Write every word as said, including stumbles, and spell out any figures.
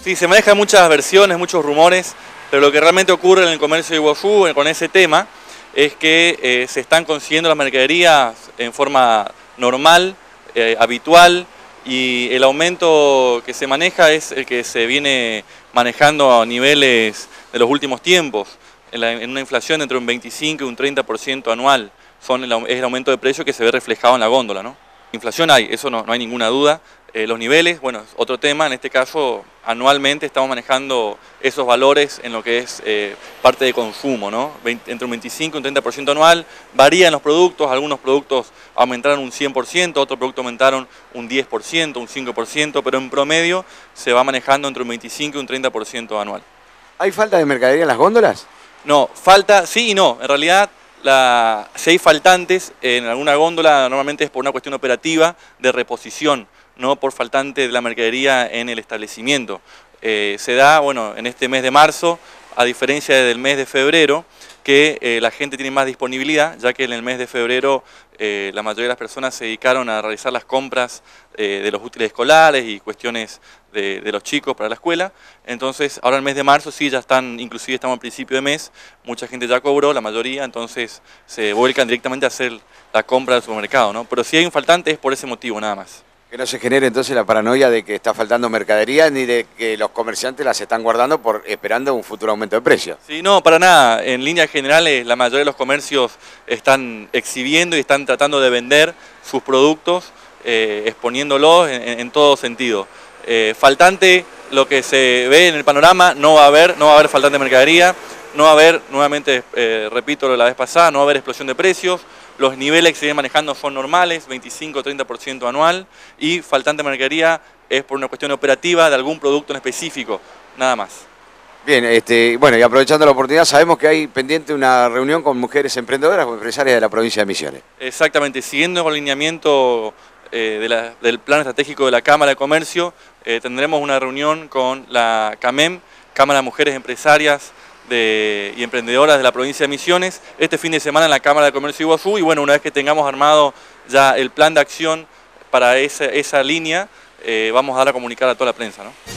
Sí, se manejan muchas versiones, muchos rumores, pero lo que realmente ocurre en el comercio de Iguazú con ese tema es que eh, se están consiguiendo las mercaderías en forma normal, eh, habitual, y el aumento que se maneja es el que se viene manejando a niveles de los últimos tiempos, en, la, en una inflación entre un veinticinco y un treinta por ciento anual. Son el, es el aumento de precio que se ve reflejado en la góndola, ¿no? Inflación hay, eso no, no hay ninguna duda. Eh, los niveles, bueno, es otro tema, en este caso anualmente estamos manejando esos valores en lo que es eh, parte de consumo, ¿no? veinte, entre un veinticinco y un treinta por ciento anual, varían los productos, algunos productos aumentaron un cien por ciento, otros productos aumentaron un diez por ciento, un cinco por ciento, pero en promedio se va manejando entre un veinticinco y un treinta por ciento anual. ¿Hay falta de mercadería en las góndolas? No, falta, sí y no, en realidad la, si hay faltantes en alguna góndola normalmente es por una cuestión operativa de reposición, no por faltante de la mercadería en el establecimiento. Eh, se da, bueno, en este mes de marzo, a diferencia del mes de febrero, que eh, la gente tiene más disponibilidad, ya que en el mes de febrero eh, la mayoría de las personas se dedicaron a realizar las compras eh, de los útiles escolares y cuestiones de, de los chicos para la escuela. Entonces, ahora en el mes de marzo sí ya están, inclusive estamos al principio de mes, mucha gente ya cobró, la mayoría, entonces se vuelcan directamente a hacer la compra del supermercado, ¿no? Pero si hay un faltante es por ese motivo nada más. Que no se genere entonces la paranoia de que está faltando mercadería ni de que los comerciantes las están guardando por esperando un futuro aumento de precios. Sí, no, para nada. En líneas generales la mayoría de los comercios están exhibiendo y están tratando de vender sus productos, eh, exponiéndolos en, en todo sentido. Eh, faltante, lo que se ve en el panorama, no va a haber, no va a haber faltante de mercadería, no va a haber, nuevamente eh, repito lo de la vez pasada, no va a haber explosión de precios. Los niveles que se vienen manejando son normales, veinticinco a treinta por ciento anual, y faltante de mercadería es por una cuestión operativa de algún producto en específico, nada más. Bien, este, bueno, y aprovechando la oportunidad, sabemos que hay pendiente una reunión con mujeres emprendedoras o empresarias de la provincia de Misiones. Exactamente, siguiendo con el lineamiento eh, de la, del plan estratégico de la Cámara de Comercio, eh, tendremos una reunión con la CAMEM, Cámara de Mujeres Empresarias De, y emprendedoras de la provincia de Misiones, este fin de semana en la Cámara de Comercio de Iguazú, y bueno, una vez que tengamos armado ya el plan de acción para esa, esa línea, eh, vamos a dar a comunicar a toda la prensa, ¿no?